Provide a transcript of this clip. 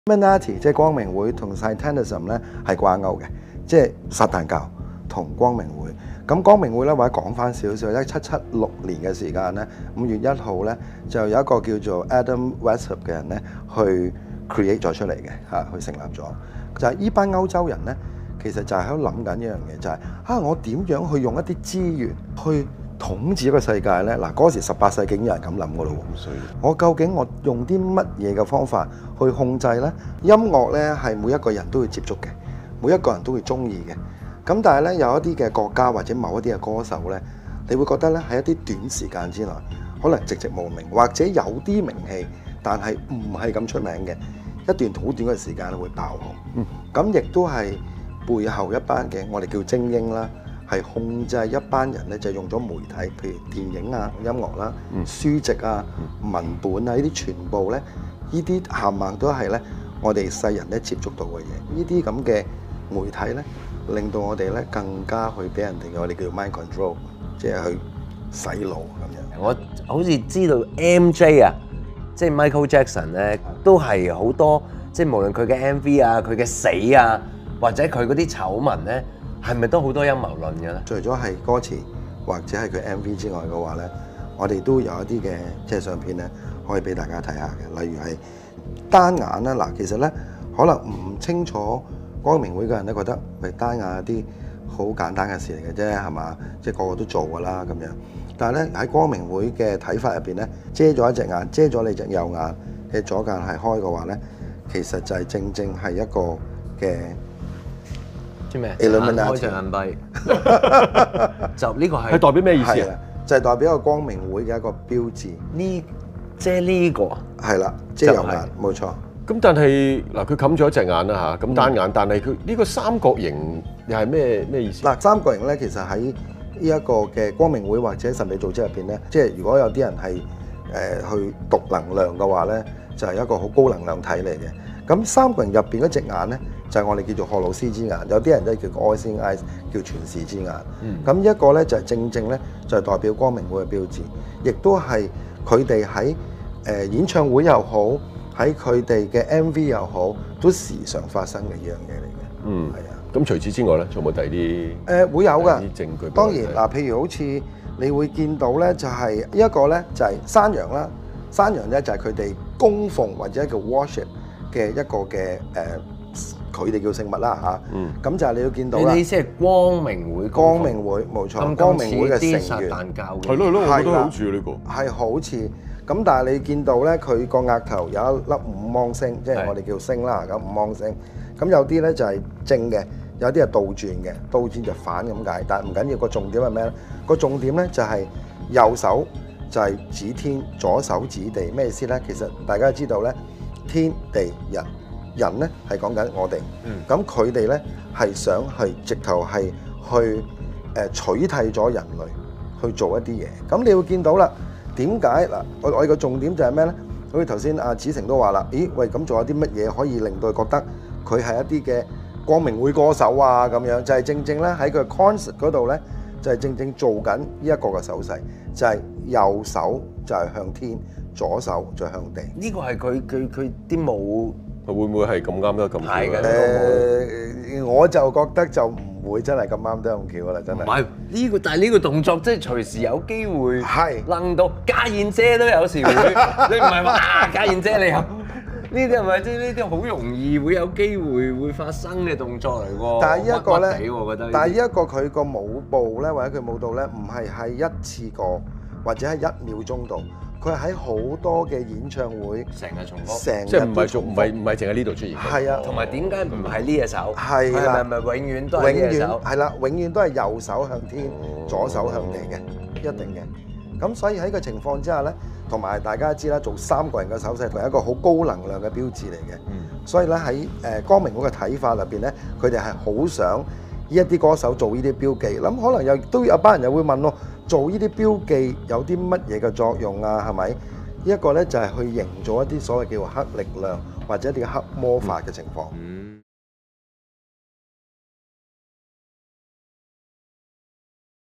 Illuminati 即係光明會同 Satanism 咧係掛鈎嘅，即係撒旦教同光明會。咁光明會咧，或者講翻少少，1776年嘅時間咧，5月1號咧就有一個叫做 Adam Weishaupt 嘅人咧去 create 咗出嚟嘅嚇，去成立咗。就係呢班歐洲人咧，其實就係喺度諗緊一樣嘢，就係我點樣去用一啲資源去統治一個世界咧？嗱，嗰時18世紀已經有人咁諗噶咯喎。我究竟我用啲乜嘢嘅方法去控制咧？音樂咧係每一個人都會接觸嘅，每一個人都會中意嘅。咁但係咧有一啲嘅國家或者某一啲嘅歌手咧，你會覺得咧喺一啲短時間之內，可能寂寂無名，或者有啲名氣，但係唔係咁出名嘅，一段好短嘅時間會爆紅。咁亦都係背後一班嘅我哋叫精英啦。係控制一班人咧，就用咗媒體，譬如電影啊、音樂啦、書籍啊、文本啊，呢啲全部咧，呢啲冚唪唥都係咧，我哋世人咧接觸到嘅嘢。呢啲咁嘅媒體咧，令到我哋咧更加去俾人哋我哋叫 mind control， 即係去洗腦咁樣。 我好似知道 MJ 啊，即係 Michael Jackson 咧，都係好多，即係無論佢嘅 MV 啊、佢嘅死啊，或者佢嗰啲醜聞咧。係咪都好多陰謀論嘅咧？除咗係歌詞或者係佢 MV 之外嘅話咧，我哋都有一啲嘅即係相片咧，可以俾大家睇下嘅。例如係單眼啦，嗱，其實咧可能唔清楚光明會嘅人咧覺得，喂，單眼一啲好簡單嘅事嚟嘅啫，係嘛？即係個個都做㗎啦咁樣。但係咧喺光明會嘅睇法入邊咧，遮咗一隻眼，遮咗你隻右眼嘅左眼係開嘅話咧，其實就係正正係一個嘅。 咩？開隻眼閉，就呢個係代表咩意思啊？ 就係代表一個光明會嘅一個標誌。 呢遮呢個係啦，遮右眼，冇錯。 咁但係嗱，佢冚咗一隻眼啦嚇，咁單眼，但係佢呢個三角形又係咩意思？ 嗱，三角形咧，其實喺呢一個嘅光明會或者神秘組織入邊咧，即係如果有啲人係去讀能量嘅話咧，就係一個好高能量體嚟嘅。咁三角形入邊嗰隻眼咧，就係我哋叫做荷魯斯之眼，有啲人都叫 All Seeing Eyes， 叫全視之眼。咁一個咧就係正正咧就係代表光明會嘅標誌，亦都係佢哋喺演唱會又好，喺佢哋嘅 MV 又好，都時常發生嘅一樣嘢嚟嘅。係啊。 咁除此之外咧，仲有冇第二啲？ 會有㗎。 啲證據。 當然嗱，譬如好似你會見到咧，就係一個咧就係山羊啦，山羊咧就係佢哋供奉或者叫 worship 嘅一個嘅佢哋叫聖物啦嚇，咁就係你要見到啦。 你意思係光明會？ 光明會冇錯，光明會嘅成員。 係咯，我覺得好似呢個。 係好似咁，但係你見到咧，佢個額頭有一粒五芒星，即係我哋叫星啦，咁五芒星。咁有啲咧就係正嘅，有啲係倒轉嘅，倒轉就反咁解。但係唔緊要，個重點係咩咧？個重點咧就係右手就係指天，左手指地。咩意思咧？其實大家知道咧，天地人。人咧係講緊我哋，咁佢哋咧係想係直頭係去取替咗人類去做一啲嘢。咁你會見到啦，點解嗱？我哋個重點就係咩咧？好似頭先阿子成都話啦，咦喂，咁仲有啲乜嘢可以令到佢覺得佢係一啲嘅光明會歌手啊？咁樣就係正正咧喺佢 concert 嗰度咧，就係正正做緊呢一個嘅手勢，就係右手就係向天，左手就向地。 呢個係佢啲舞。 會唔會係咁啱得咁巧咧？ 我就覺得就唔會真係咁啱得咁巧啦，真係。 唔係呢個，但係呢個動作即係隨時有機會係掕到。家燕姐都有時會，你唔係話家燕姐你有呢啲係咪？即係呢啲好容易會有機會會發生嘅動作嚟喎。 但係呢一個咧， 我覺得。 但係呢一個佢個舞步咧，或者佢舞蹈咧，唔係喺一次過或者喺1秒鐘度。佢係喺好多嘅演唱會成日重複， 即係唔係淨喺呢度出現。 係啊， 同埋點解唔係呢隻手？ 係啦， 係咪永遠都係呢隻手？ 係啦，永遠都係右手向天，左手向地嘅，一定嘅。咁所以喺個情況之下咧，同埋大家知啦，做三個人嘅手勢係一個好高能量嘅標誌嚟嘅。所以咧喺光明會嘅睇法入邊咧，佢哋係好想呢一啲歌手做呢啲標記。咁可能又都有班人又會問咯。做呢啲標記有啲乜嘢嘅作用啊？係咪？一個咧就係去營造一啲所謂叫黑力量或者一啲黑魔法嘅情況。